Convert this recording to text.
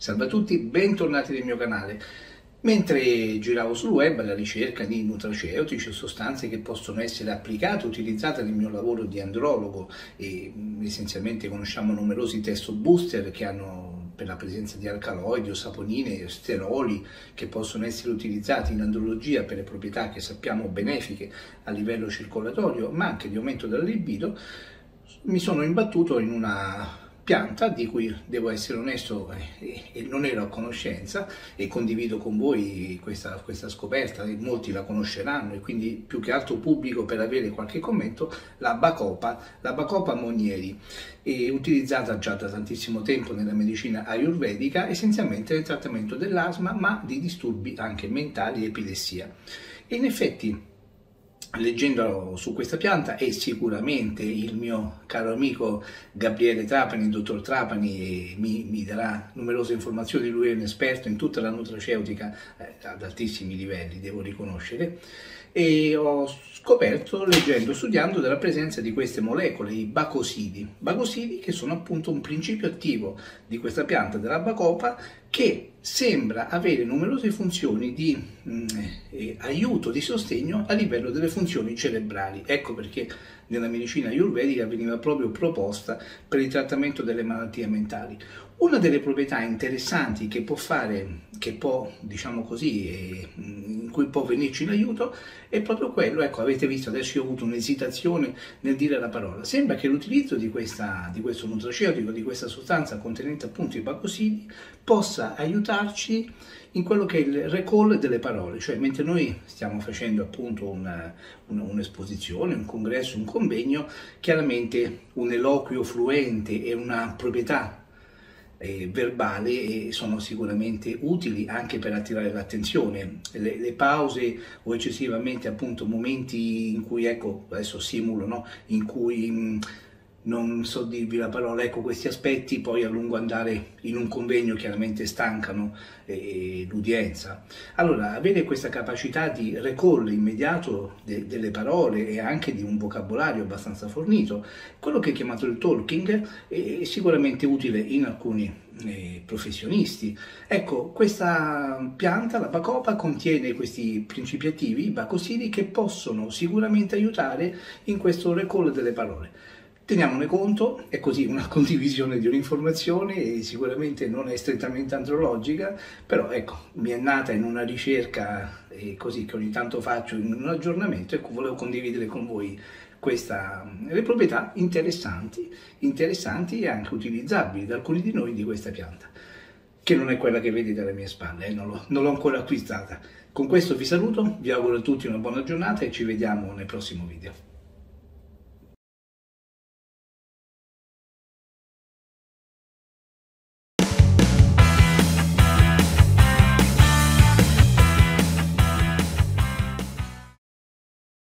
Salve a tutti, bentornati nel mio canale. Mentre giravo sul web alla ricerca di nutraceutici o sostanze che possono essere applicate, utilizzate nel mio lavoro di andrologo, e essenzialmente conosciamo numerosi testo booster che hanno per la presenza di alcaloidi o saponine, steroli, che possono essere utilizzati in andrologia per le proprietà che sappiamo benefiche a livello circolatorio, ma anche di aumento della libido, mi sono imbattuto in una pianta di cui, devo essere onesto, non ero a conoscenza, e condivido con voi questa scoperta, e molti la conosceranno e quindi più che altro pubblico per avere qualche commento: la Bacopa monnieri, utilizzata già da tantissimo tempo nella medicina ayurvedica, essenzialmente nel trattamento dell'asma, ma di disturbi anche mentali e epilessia. E in effetti, leggendo su questa pianta, e sicuramente il mio caro amico Gabriele Trapani, il dottor Trapani, mi darà numerose informazioni, lui è un esperto in tutta la nutraceutica ad altissimi livelli, devo riconoscere, e ho scoperto, leggendo, studiando, della presenza di queste molecole, i bacosidi, che sono appunto un principio attivo di questa pianta della Bacopa, che sembra avere numerose funzioni di aiuto, di sostegno a livello delle funzioni cerebrali. Ecco perché nella medicina ayurvedica veniva proprio proposta per il trattamento delle malattie mentali. Una delle proprietà interessanti che diciamo così, in cui può venirci in aiuto, è proprio quello, ecco, avete visto, adesso io ho avuto un'esitazione nel dire la parola. Sembra che l'utilizzo di questo nutraceutico, di questa sostanza contenente appunto i bacosidi, possa aiutarci in quello che è il recall delle parole, cioè mentre noi stiamo facendo appunto un'esposizione, un congresso, un convegno, chiaramente un eloquio fluente e una proprietà verbale sono sicuramente utili anche per attirare l'attenzione. Le pause o eccessivamente appunto momenti in cui, ecco, adesso simulo, no? In cui non so dirvi la parola, ecco, questi aspetti poi a lungo andare in un convegno chiaramente stancano l'udienza. Allora, avere questa capacità di recall immediato delle parole e anche di un vocabolario abbastanza fornito, quello che è chiamato il talking, è sicuramente utile in alcuni professionisti. Ecco, questa pianta, la Bacopa, contiene questi principi attivi, i bacosidi, che possono sicuramente aiutare in questo recall delle parole. Teniamone conto, è così una condivisione di un'informazione, e sicuramente non è strettamente andrologica, però ecco, mi è nata in una ricerca così che ogni tanto faccio in un aggiornamento, ecco, volevo condividere con voi le proprietà interessanti e anche utilizzabili da alcuni di noi di questa pianta, che non è quella che vedete alle mie spalle, non l'ho ancora acquistata. Con questo vi saluto, vi auguro a tutti una buona giornata e ci vediamo nel prossimo video.